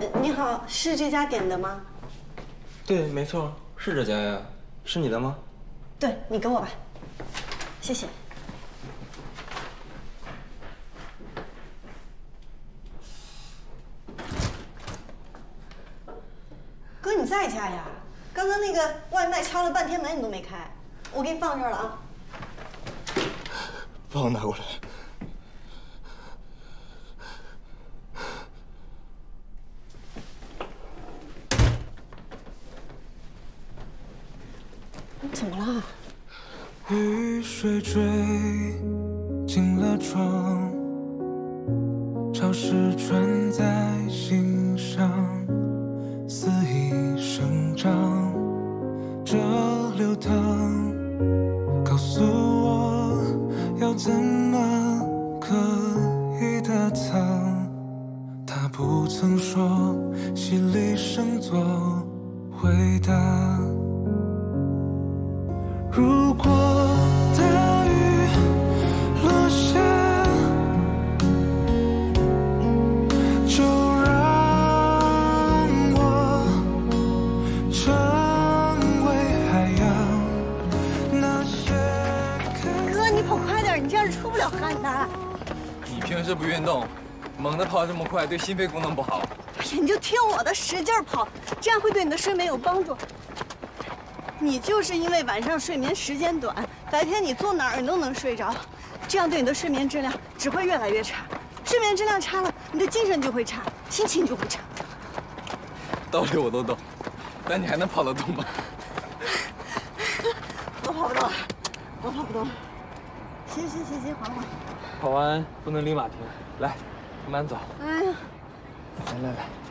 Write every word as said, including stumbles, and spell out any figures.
你好，是这家点的吗？ 对，没错，是这家呀。是你的吗？ 对，你给我吧，谢谢。哥，你在家呀？刚刚那个外卖敲了半天门，你都没开，我给你放这儿了啊。 帮我拿过来。 怎么了？ 雨水坠进了窗，潮湿穿在心上，肆意生长。这流淌，告诉我要怎么可以得藏。他不曾说犀利声作回答。 如果大雨落下，就让我成为海洋。那些哥，你跑快点，你这样是出不了汗的。 你平时不运动，猛地跑这么快，对心肺功能不好。 哎呀，你就听我的，使劲跑，这样会对你的睡眠有帮助。 你就是因为晚上睡眠时间短，白天你坐哪儿你都能睡着，这样对你的睡眠质量只会越来越差。睡眠质量差了，你的精神就会差，心情就会差。 道理我都懂，但你还能跑得动吗？ 我跑不动，我跑不动。行行行行，缓缓。 跑完不能立马停，来，慢慢走。 哎呀， 来来来。